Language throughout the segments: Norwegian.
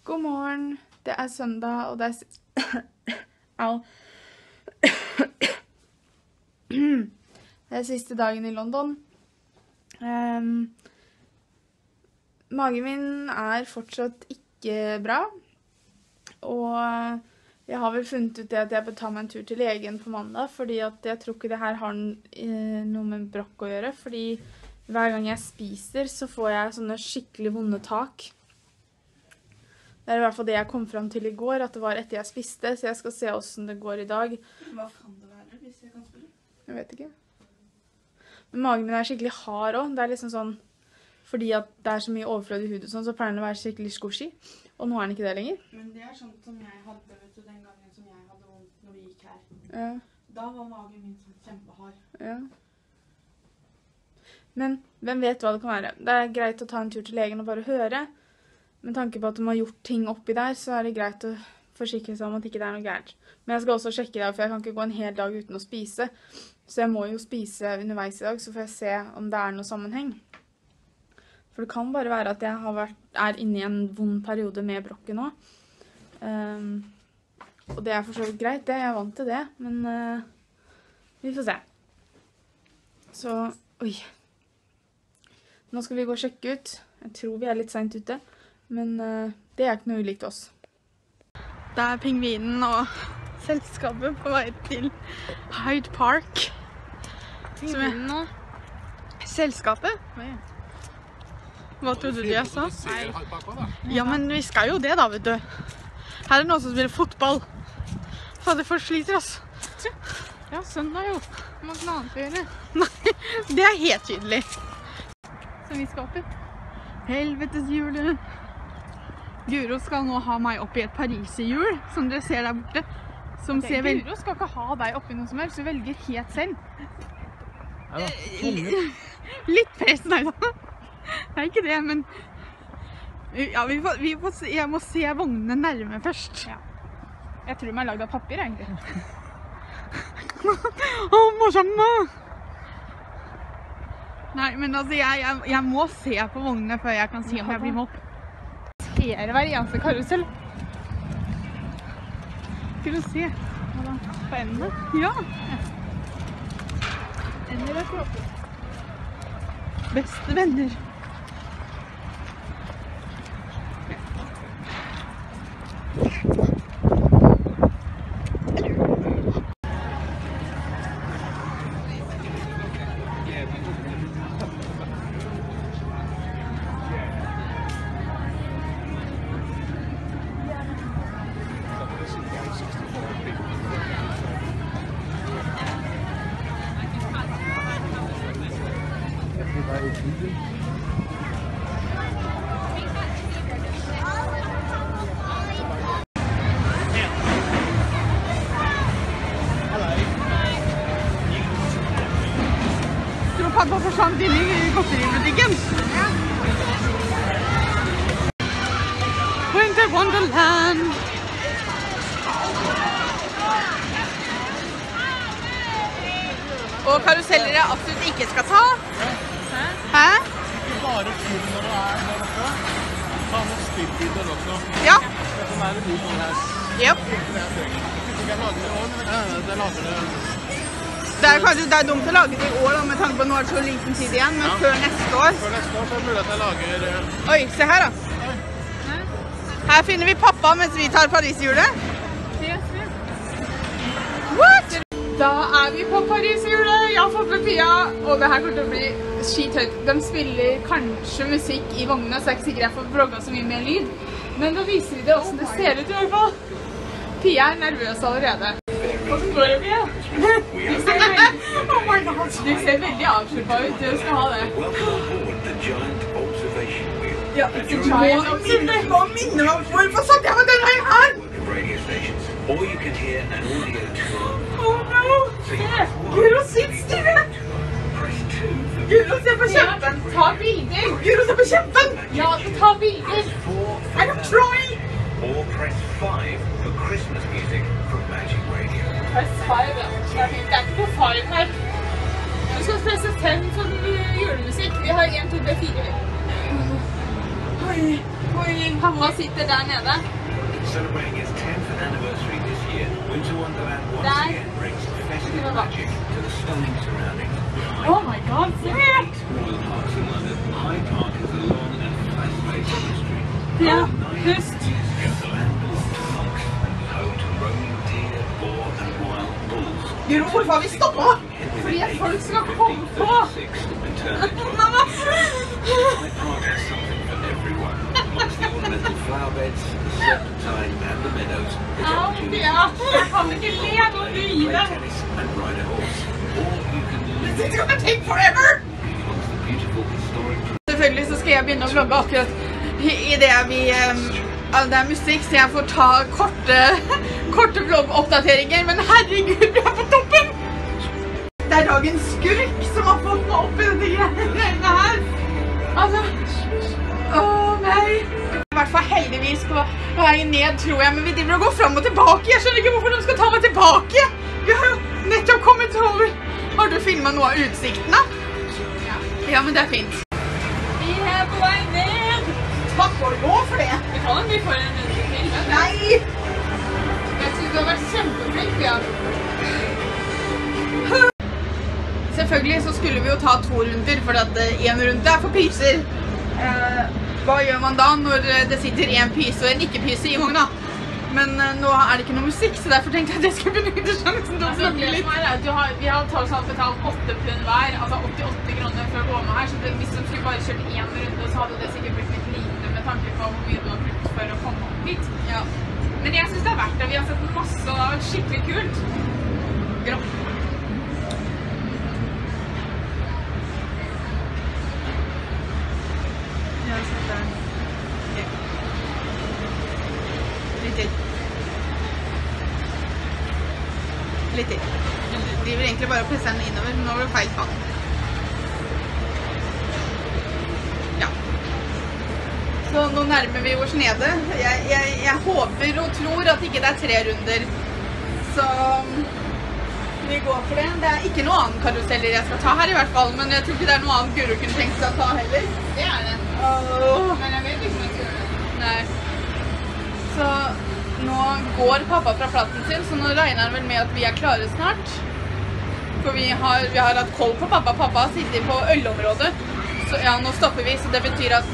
God morgen, det er søndag, og det er Au. Det er siste dagen i London. Magen min er fortsatt ikke bra, og jeg har vel funnet ut det at jeg bør ta meg en tur til legen på mandag, fordi at jeg tror ikke det her har noe med brokk å gjøre, fordi hver gang jeg spiser så får jeg sånne skikkelig vonde tak. Det er i hvert fall det jeg kom frem til i går, at det var etter jeg spiste, så jeg skal se hvordan det går i dag. Hva kan det være, hvis jeg kan spørre? Jeg vet ikke. Men magen min er skikkelig hard også. Det er liksom sånn, fordi at det er så mye overflød i hudet og sånn, så pleier den å være skikkelig squishy. Og nå er den ikke det lenger. Men det er sånn som jeg hadde, vet du, den gangen som jeg hadde vondt når vi gikk her. Ja. Da var magen min sånn kjempehard. Ja. Men hvem vet hva det kan være? Det er greit å ta en tur til legen og bare høre. Med tanke på at de har gjort ting oppi der, så er det greit å forsikre seg om at ikke det er noe gærent. Men jeg skal også sjekke det, for jeg kan ikke gå en hel dag uten å spise. Så jeg må jo spise underveis i dag, så får jeg se om det er noe sammenheng. For det kan bare være at jeg er inne i en vond periode med brokken nå. Og det er for så vidt greit, det. Jeg er vant til det, men vi får se. Så, oi. Nå skal vi gå og sjekke ut. Jeg tror vi er litt sent ute, men det er ikke noe ulikt oss. Det er pingvinen og selskapet på vei til Hyde Park. Pingvinen og selskapet? Hva trodde du jeg sa? Ja, men vi skal jo det da, vet du. Her er det noen som spiller fotball. Fader, folk sliter, ass. Ja, søndag jo. Må ikke noe annet gjøre. Nei, det er helt tydelig. Så vi skal opp i helvetes hjulet. Guro skal nå ha meg opp i et pariserhjul, som dere ser der borte. Som okay, Guro skal ikke ha deg oppi noe som helst, du velger helt selv. Ja, litt press, nei da. Det er ikke det, men ja, vi får se, jeg må se vognene nærme først. Ja. Jeg tror de er laget av papir, egentlig. Åh, morsomme! Nei, men altså, jeg må se på vognene før jeg kan si om jeg blir med opp. Ser hver eneste karusell. Skal du se? Hva da? På endene? Ja. Ender er flott. Beste venner. Pappa forsvant inn i godteributikken. Ja. Winter Wonderland. Og karuseller jeg absolutt ikke skal ta. Hæ? Ikke bare full når du er der oppe. Ta noen spillbiler også. Ja. Det som er det litt her. Jep. Det lager det også, men det lager det. Det er dumt å lage det i år, da, med tanke på at nå er det så liten tid igjen, men ja. Før neste år. Før neste år så er det mulig at jeg lager... Oi, se her da. Oi. Her finner vi pappa mens vi tar Pariserhjulet. What? Da er vi på Pariserhjulet. Jeg har fått med Pia, og det her kommer til å bli skithøyt. De spiller kanskje musikk i vognene, så jeg er ikke sikker jeg får brogget så mye mer lyd. Men da viser vi det hvordan det ser ut i hvert fall. Pia er nervøs allerede. Hvordan går det, Pia? Du ser veldig avsluppet ut, du skal ha det. Ja, it's a giant observation. Hva minner meg? Hvorfor satt jeg med den her? Oh no! Guro, sitt stille! Guro, se på kjempen! Ta bilder! Guro, se på kjempen! Ja, ta bilder! I'm trying! Or press 5 for Christmas music from Magic Radio. Press 5, ja. Det er ikke på 5 her. Du skal presse 5 for julemusikk. Vi har 1, 2, 3, 4. Oi, oi. Pappa sitter sitter der nede. Celebrating its 10th anniversary this year, Winter Wonderland once There. again brings festive magic to the stunning surroundings. Oh my god, se! Royal Parks in London, Hyde Park is a long and fast-paced history. Ja, Nine pust. years ago, the land belonged to monks, home to roaming deer, boar and wild bulls. Guro, hvorfor har vi stoppet? Fordi at folk skal komme på! Mamma! Hyde Park has something for everyone. Amongst the ornamental flower beds, the serpentine and the meadows, there's Au, opportunities ja, jeg kan ikke le nå, du play gir det. tennis and ride a horse. Or you can live It's gonna take forever! amongst the beautiful historic Selvfølgelig så skal jeg begynne å vlogge akkurat i det vi... det er musikk, så jeg får ta korte vloggoppdateringer, men herregud, vi er på toppen! Det er dagens skurk som har fått meg opp i dette greiene her. Altså, åh nei. I hvert fall heldigvis på vei ned, tror jeg, men vi driver og går frem og tilbake. Jeg skjønner ikke hvorfor de skal ta meg tilbake. Vi har jo nettopp kommet over. Har du filmet noe av utsikten da? Ja, men det er fint. Vi er på vei ned. Takk og lov for det. Vi kan jo bli for en runde til, men... Nei! Jeg synes du har vært kjempeflink, ja. Selvfølgelig så skulle vi jo ta 2 runder, for at 1 runde er for pyser. Hva gjør man da når det sitter en pyse og en ikke-pyse i vogna? Men nå er det ikke noe musikk, så derfor tenkte jeg at jeg skulle benytte sjansen til å snakke litt. Vi har betalt 8 pund hver, altså 88 kroner for å gå med her, så hvis de skulle bare kjørt 1 runde, så hadde det sikkert blitt litt lite med tanke på hvor mye du har brukt for å komme opp hit. Ja. Men jeg synes det er verdt det. Vi har sett masse, og det har vært skikkelig kult. Grått. Ja, sånn der. Okay. Litt til. Litt til. Du driver egentlig bare og presser den innover, men nå var det feil spann. Ja. Så nå nærmer vi oss nede. Jeg håper og tror at ikke det er 3 runder. Så vi går for det. Det er ikke noe annen karuseller jeg skal ta her i hvert fall, men jeg tror ikke det er noe annet Guro kunne tenkt seg å ta heller. Det er det. Men jeg vet ikke om jeg skal gjøre det. Nei. Så nå går pappa fra plassen sin, så nå regner han vel med at vi er klare snart. For vi har hatt koll på pappa. Pappa har sittet på ølområdet. Så ja, nå stopper vi, så det betyr at...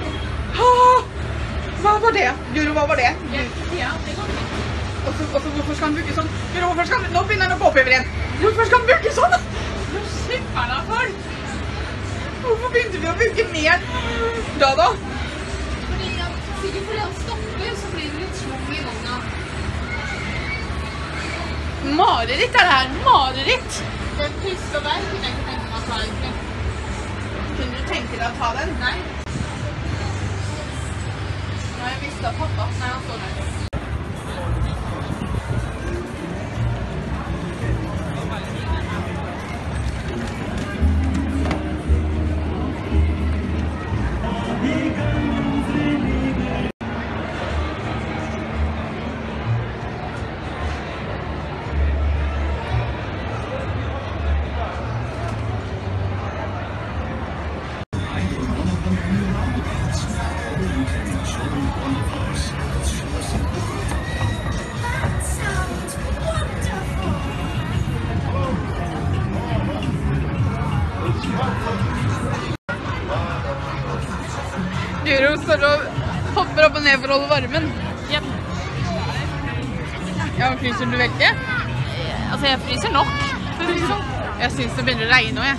Hva var det? Guro, hva var det? Ja, det går fint. Og så hvorfor skal han bygge sånn? Guro, hvorfor skal han... Nå begynner han å gå opp over igjen. Hvorfor skal han bygge sånn? Nå slipper han av folk. Hvorfor begynte vi å bygge mer da? Fordi han stopper, så blir det litt slung i vogna. Mareritt er det her, mareritt! Det er pust og vei, kunne jeg ikke tenke meg å ta egentlig. Kunne du tenke deg å ta den? Nei. Nå har jeg mistet pappa. Nei, han står der. Guro står og hopper opp og ned for å holde varmen. Yep. Ja, fryser du veldig? Altså, jeg fryser nok. Jeg synes det begynner å regne nå, jeg.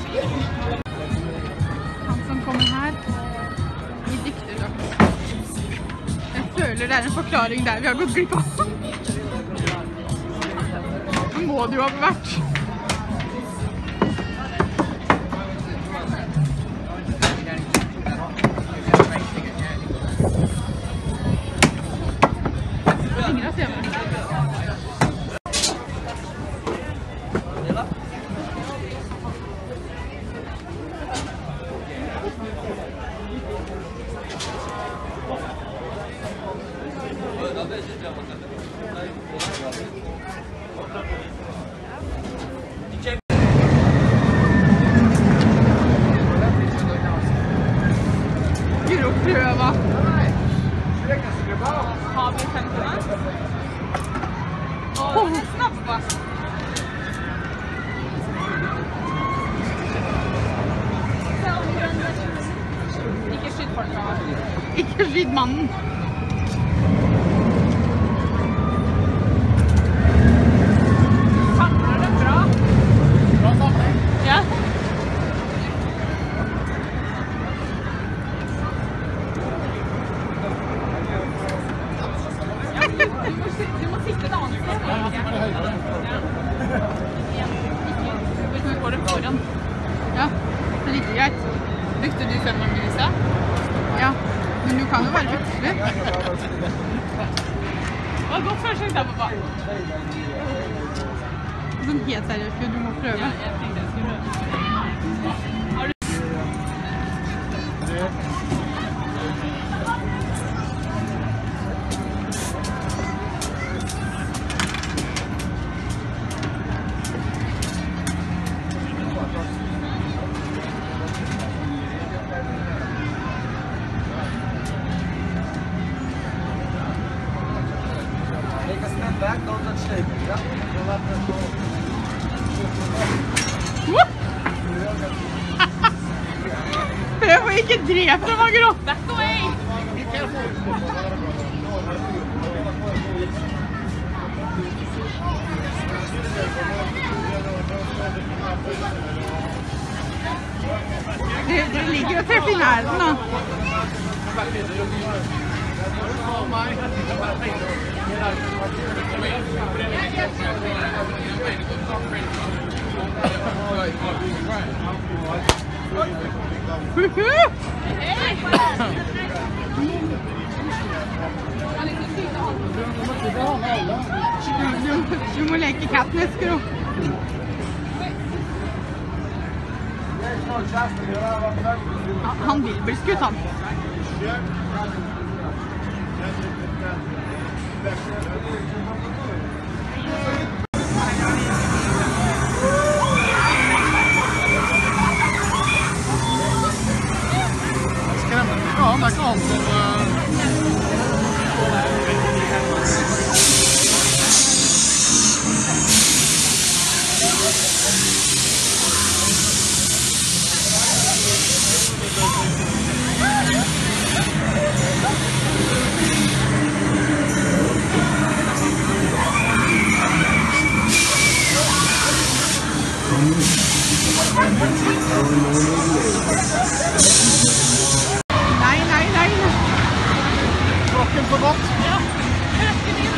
Han som kommer her, i dykterdrakt. Jeg føler det er en forklaring der vi har gått glipp av. Det må det jo ha vært. Guro prøva. AB50'den. Åh, det snabba! Ikke skyt folk av. Ikke skyt mannen. Samler det bra. Bra samling. Ja. Du må sitte et annet sted. Ja, det var det høyere. Hvis du får det foran. Ja, det er like greit. Brukte du 5 ganger i sted? Ja, men du kan jo bare veksle. Det var godt forsøk der, pappa. Sånn helt seriøst, du må prøve. Ja, jeg tenkte jeg skulle prøve. Har du... Take a step back, don't touch table. Yeah. Prøv å ikke drepe dem av grått. Back away! Det ligger og treffer i nærheten da. Du må leke kattnesker også. Han vil bli skutt, han. Skremmer ikke han, det er ikke han som... Nei. Klokken på godt. Ja, røkken inn.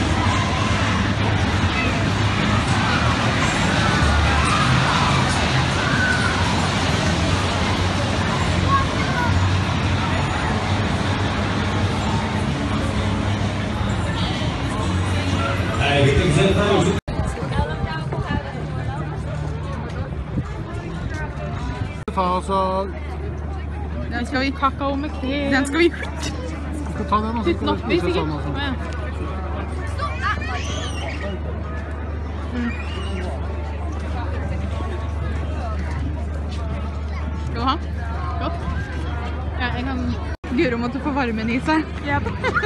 Ta så... Den skal vi kakao med krem. Den skal vi hutte. Skal ta den, og så Uten oppi, spise sikkert. sånn også. Ja. Skal du ha? Godt? Ja, jeg kan... Guro måtte få varmen i seg. Ja.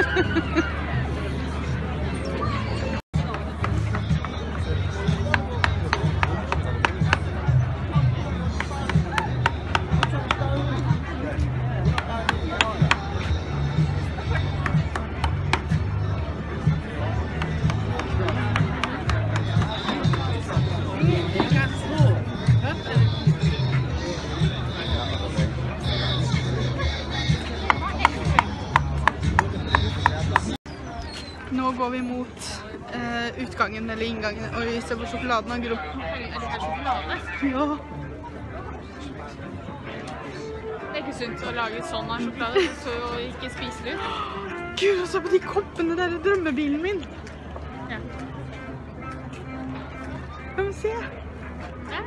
Nå går vi mot utgangen eller inngangen, og vi ser på sjokoladen av Gro. Er det her sjokolade? Ja. Det er ikke sunt å lage sånn av sjokolade, så ikke spise det ut. Gud, se på de koppene der i drømmebilen min. Ja. Kan vi se? Ja.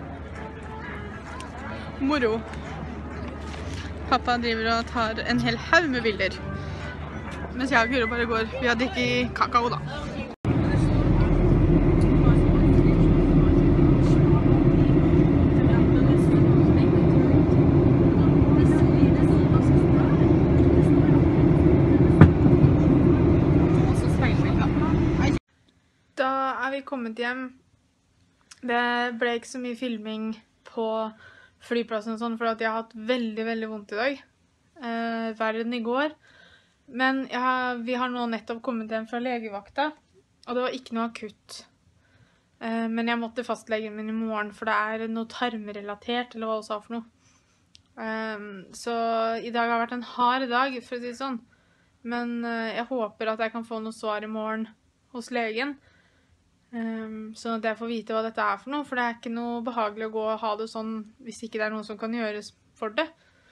Moro. Pappa driver og tar en hel haug med bilder. Mens jeg og Guro bare går. Vi har drikket kakao da. er vi kommet hjem. Det ble ikke så mye filming på flyplassen og sånn, for at jeg har hatt veldig, veldig vondt i dag. Verre enn i går. Men vi har nå nettopp kommet hjem fra legevakta, og det var ikke noe akutt. Men jeg måtte fastlegen min i morgen, for det er noe tarmrelatert, eller hva hun sa for noe. Så i dag har vært en hard dag, for å si det sånn. Men jeg håper at jeg kan få noe svar i morgen hos legen, sånn at jeg får vite hva dette er for noe, for det er ikke noe behagelig å gå og ha det sånn hvis ikke det er noe som kan gjøres for det.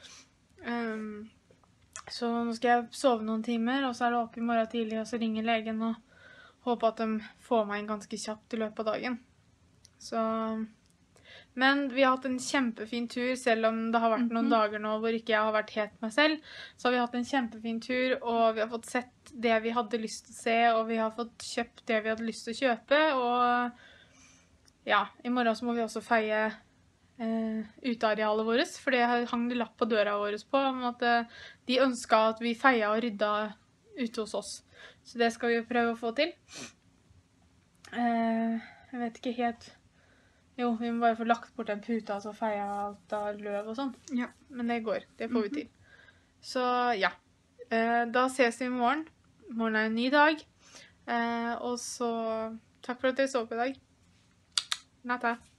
Så nå skal jeg sove noen timer, og så er det opp i morgen tidlig, og så ringer legen og håper at de får meg inn ganske kjapt i løpet av dagen. Men vi har hatt en kjempefin tur, selv om det har vært noen dager nå hvor ikke jeg har vært helt meg selv. Så har vi hatt en kjempefin tur, og vi har fått sett det vi hadde lyst til å se, og vi har fått kjøpt det vi hadde lyst til å kjøpe. Og ja, i morgen så må vi også feie utearealet vårt, for det hang det lapp på døra vår på, om at de ønsket at vi feia og rydda ute hos oss. Så det skal vi prøve å få til. Jeg vet ikke helt... Jo, vi må bare få lagt bort en puta og så feia alt av løv og sånn. Ja, men det går. Det får vi til. Så ja, da ses vi i morgen. Morgen er en ny dag. Og så takk for at dere så på i dag. Natta.